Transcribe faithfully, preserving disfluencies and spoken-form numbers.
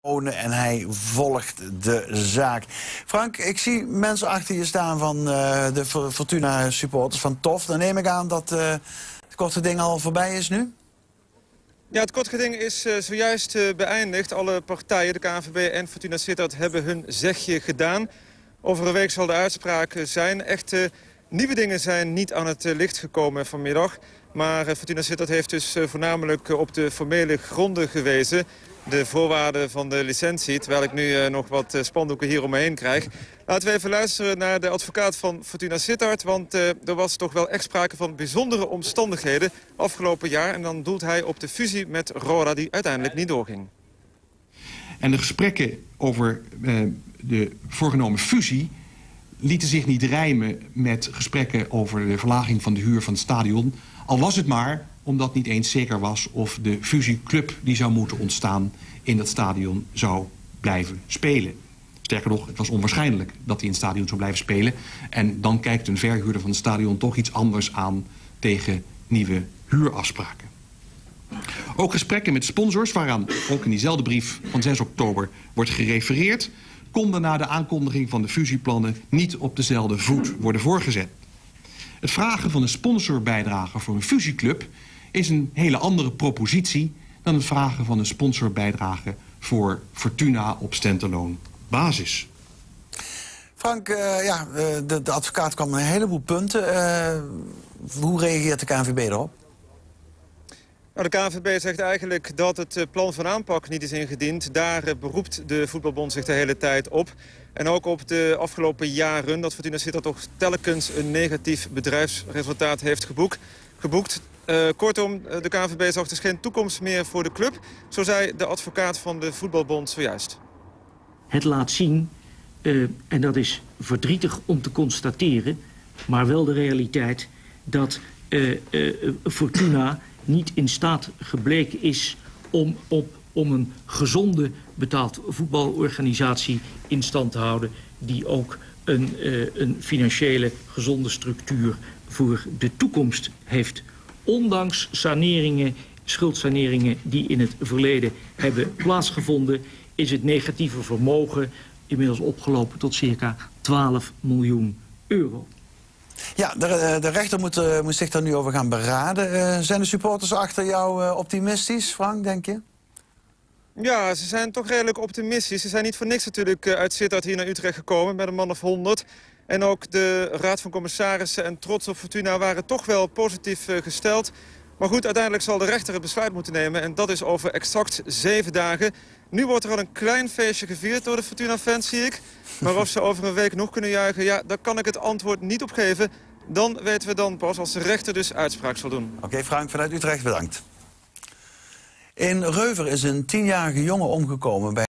En hij volgt de zaak. Frank, ik zie mensen achter je staan van uh, de Fortuna-supporters van T O F. Dan neem ik aan dat uh, het korte ding al voorbij is nu? Ja, het kortgeding is uh, zojuist uh, beëindigd. Alle partijen, de K N V B en Fortuna Sittard, hebben hun zegje gedaan. Over een week zal de uitspraak zijn. Echte nieuwe dingen zijn niet aan het uh, licht gekomen vanmiddag. Maar uh, Fortuna Sittard heeft dus uh, voornamelijk uh, op de formele gronden gewezen. De voorwaarden van de licentie, terwijl ik nu uh, nog wat uh, spandoeken hier om me heen krijg. Laten we even luisteren naar de advocaat van Fortuna Sittard. Want uh, er was toch wel echt sprake van bijzondere omstandigheden afgelopen jaar. En dan doelt hij op de fusie met Roda die uiteindelijk niet doorging. En de gesprekken over uh, de voorgenomen fusie lieten zich niet rijmen met gesprekken over de verlaging van de huur van het stadion. Al was het maar omdat niet eens zeker was of de fusieclub die zou moeten ontstaan in dat stadion zou blijven spelen. Sterker nog, het was onwaarschijnlijk dat hij in het stadion zou blijven spelen. En dan kijkt een verhuurder van het stadion toch iets anders aan tegen nieuwe huurafspraken. Ook gesprekken met sponsors, waaraan ook in diezelfde brief van zes oktober wordt gerefereerd, konden na de aankondiging van de fusieplannen niet op dezelfde voet worden voorgezet. Het vragen van een sponsorbijdrage voor een fusieclub is een hele andere propositie dan het vragen van een sponsorbijdrage voor Fortuna op standalone basis. Frank, uh, ja, de, de advocaat kwam met een heleboel punten. Uh, hoe reageert de K N V B erop? Nou, de K N V B zegt eigenlijk dat het plan van aanpak niet is ingediend. Daar beroept de voetbalbond zich de hele tijd op. En ook op de afgelopen jaren dat Fortuna Sittard toch telkens een negatief bedrijfsresultaat heeft geboekt. geboekt. Uh, kortom, de K N V B zag dus geen toekomst meer voor de club. Zo zei de advocaat van de voetbalbond zojuist. Het laat zien, uh, en dat is verdrietig om te constateren, maar wel de realiteit dat uh, uh, Fortuna niet in staat gebleken is om, op, om een gezonde betaald voetbalorganisatie in stand te houden die ook een, uh, een financiële gezonde structuur voor de toekomst heeft. Ondanks saneringen, schuldsaneringen die in het verleden hebben plaatsgevonden, is het negatieve vermogen inmiddels opgelopen tot circa twaalf miljoen euro. Ja, de, de rechter moet, uh, moet zich daar nu over gaan beraden. Uh, zijn de supporters achter jou uh, optimistisch, Frank, denk je? Ja, ze zijn toch redelijk optimistisch. Ze zijn niet voor niks natuurlijk uh, uit Sittard hier naar Utrecht gekomen met een man of honderd. En ook de Raad van Commissarissen en Trots op Fortuna waren toch wel positief uh, gesteld. Maar goed, uiteindelijk zal de rechter het besluit moeten nemen. En dat is over exact zeven dagen. Nu wordt er al een klein feestje gevierd door de Fortuna-fans, zie ik. Maar of ze over een week nog kunnen juichen, ja, daar kan ik het antwoord niet op geven. Dan weten we dan pas als de rechter dus uitspraak zal doen. Oké, okay, Frank vanuit Utrecht, bedankt. In Reuver is een tienjarige jongen omgekomen bij